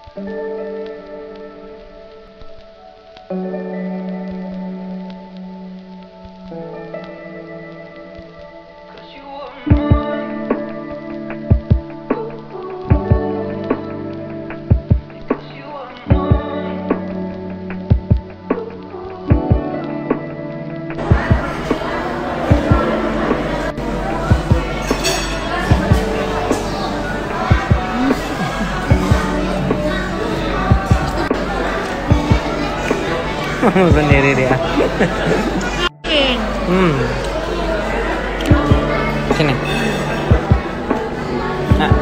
Sendiri dia. Sini. Nah.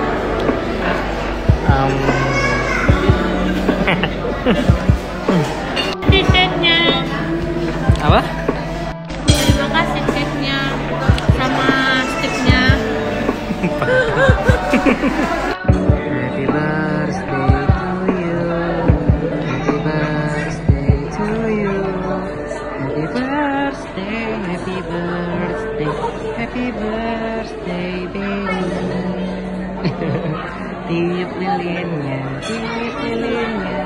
T-shirtnya. Apa? Terima kasih checknya sama sticknya. Happy birthday to you. Happy birthday to you. Happy birthday, happy birthday, happy birthday baby. Tiup lilinnya, tiup lilinnya.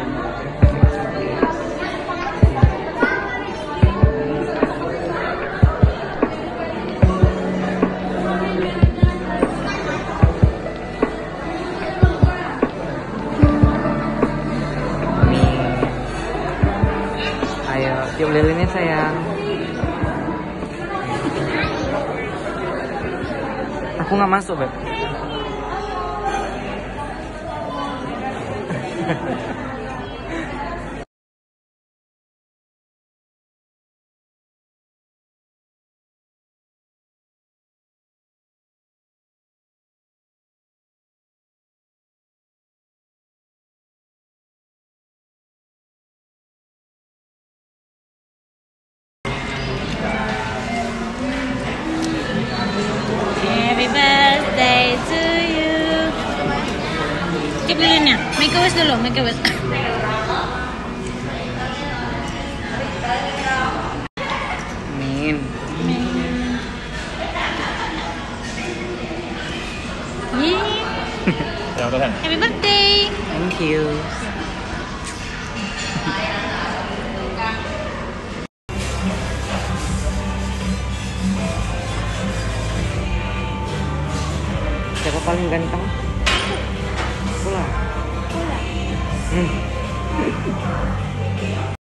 Ayo, tiup lilinnya sayang. Aku nggak masuk, Beb. Happy birthday to you. Cip lilinnya. Make a wish dulu, make a wish. Min. Happy birthday. Thank you. Siapa paling ganteng? Pula.